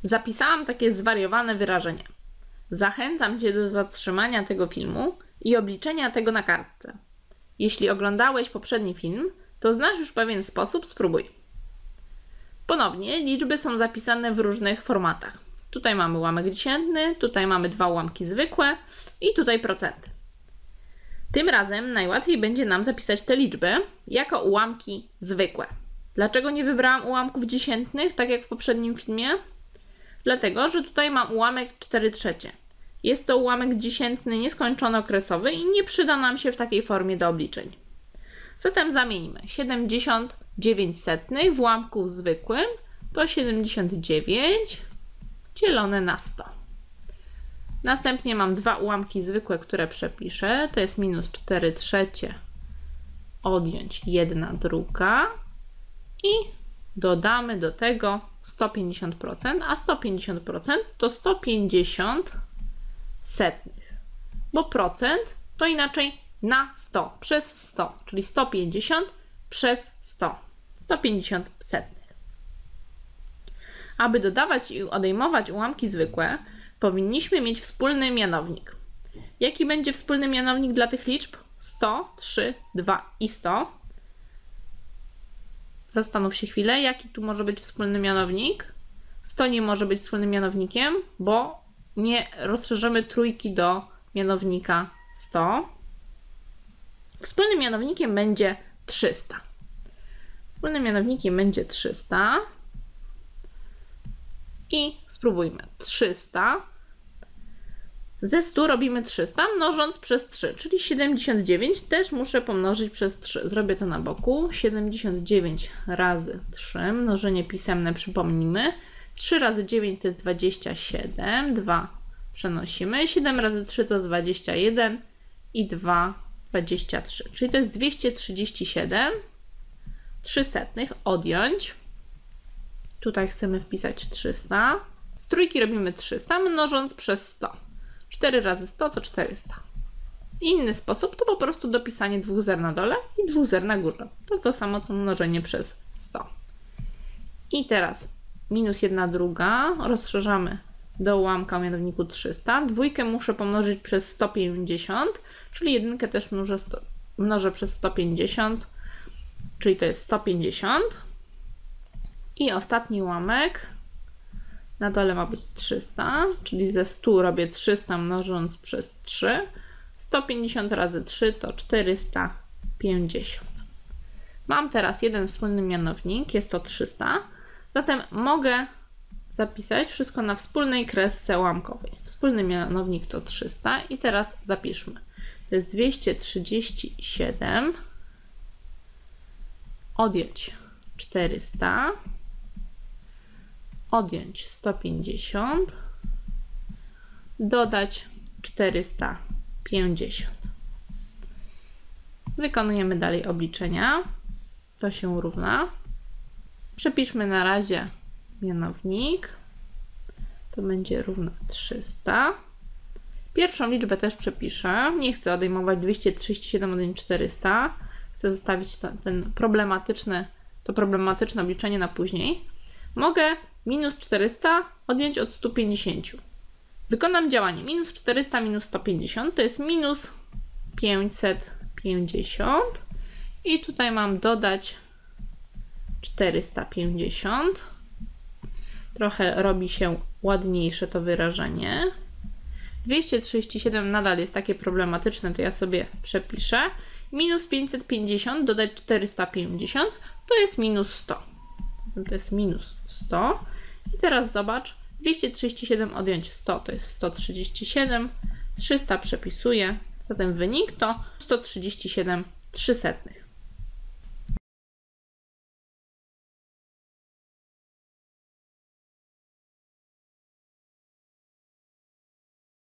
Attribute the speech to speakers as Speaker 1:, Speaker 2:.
Speaker 1: Zapisałam takie zwariowane wyrażenia. Zachęcam Cię do zatrzymania tego filmu i obliczenia tego na kartce. Jeśli oglądałeś poprzedni film, to znasz już pewien sposób, spróbuj. Ponownie liczby są zapisane w różnych formatach. Tutaj mamy ułamek dziesiętny, tutaj mamy 2 ułamki zwykłe i tutaj procenty. Tym razem najłatwiej będzie nam zapisać te liczby jako ułamki zwykłe. Dlaczego nie wybrałam ułamków dziesiętnych, tak jak w poprzednim filmie? Dlatego, że tutaj mam ułamek 4/3. Jest to ułamek dziesiętny nieskończony okresowy i nie przyda nam się w takiej formie do obliczeń. Zatem zamieńmy 79 w ułamku zwykłym to 79 dzielone na 100. Następnie mam 2 ułamki zwykłe, które przepiszę. To jest minus 4/3 odjąć 1/2 i dodamy do tego 150%, a 150% to 150 setnych. Bo procent to inaczej na 100 przez 100, czyli 150 przez 100. 150 setnych. Aby dodawać i odejmować ułamki zwykłe, powinniśmy mieć wspólny mianownik. Jaki będzie wspólny mianownik dla tych liczb? 100, 3, 2 i 100. Zastanów się chwilę, jaki tu może być wspólny mianownik. 100 nie może być wspólnym mianownikiem, bo nie rozszerzymy trójki do mianownika 100. Wspólnym mianownikiem będzie 300. Wspólnym mianownikiem będzie 300. I spróbujmy. 300. Ze 100 robimy 300, mnożąc przez 3, czyli 79 też muszę pomnożyć przez 3. Zrobię to na boku. 79 razy 3. Mnożenie pisemne przypomnijmy. 3 razy 9 to jest 27. 2 przenosimy. 7 razy 3 to jest 21 i 2 23. Czyli to jest 237. 300 odjąć. Tutaj chcemy wpisać 300. Z trójki robimy 300, mnożąc przez 100. 4 razy 100 to 400. Inny sposób to po prostu dopisanie 2 zer na dole i 2 zer na górze. To samo co mnożenie przez 100. I teraz minus 1/2 rozszerzamy do ułamka o mianowniku 300. Dwójkę muszę pomnożyć przez 150, czyli jedynkę też mnożę przez 150, czyli to jest 150. I ostatni ułamek. Na dole ma być 300, czyli ze 100 robię 300 mnożąc przez 3. 150 razy 3 to 450. Mam teraz jeden wspólny mianownik, jest to 300. Zatem mogę zapisać wszystko na wspólnej kresce ułamkowej. Wspólny mianownik to 300 i teraz zapiszmy. To jest 237 odjąć 400. Odjąć 150, dodać 450. Wykonujemy dalej obliczenia. To się równa. Przepiszmy na razie mianownik. To będzie równa 300. Pierwszą liczbę też przepiszę. Nie chcę odejmować 237 odjąć 400. Chcę zostawić to problematyczne obliczenie na później. Mogę minus 400 odjąć od 150. Wykonam działanie minus 400 minus 150 to jest minus 550 i tutaj mam dodać 450. Trochę robi się ładniejsze to wyrażenie. 237 nadal jest takie problematyczne, to ja sobie przepiszę. Minus 550 dodać 450 to jest minus 100. To jest minus 100. I teraz zobacz, 237 odjąć 100 to jest 137, 300 przepisuję, zatem wynik to 137 300.